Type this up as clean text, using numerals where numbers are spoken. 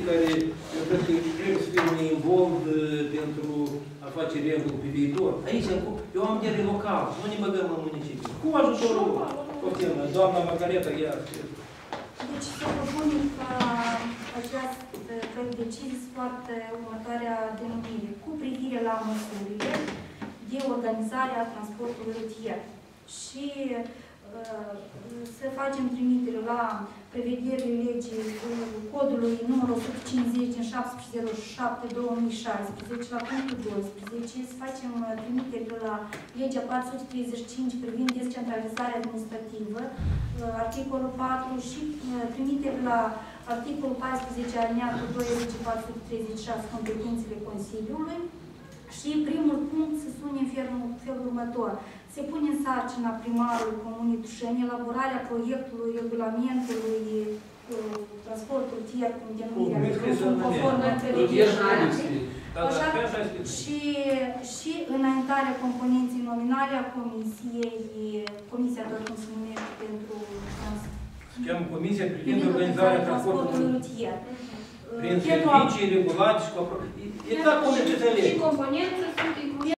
comisii care, eu cred că trebuie să fie un involved pentru a face reguli pe viitor. Aici, eu am de local, nu ne băgăm în municipiu. Cu ajutorul, poftim, doamna Margareta, ea. Deci se propune ca această proiect de decizie să poartă următoarea denumire cu privire la măsurile de organizare a transportului rutier. Și să facem trimitere la prevederile legii codului numărul 150 în 1707-2016, la punctul 12, să facem trimitere la legea 435 privind descentralizarea administrativă, articolul 4 și trimitere la articolul 14 alineatul 2 legii 436 competențele Consiliului. Și primul punct se sune în felul următor. Se pune în sarcina primarului Comunei Tușeni elaborarea proiectului regulamentului transportul rutier, cum denumirea conform și înaintarea componenței nominale a Comisia doar cum se numește pentru Comisia privind organizarea transportului rutier. Prin servicii regulate și exact cum le Și componențe sunt incluse.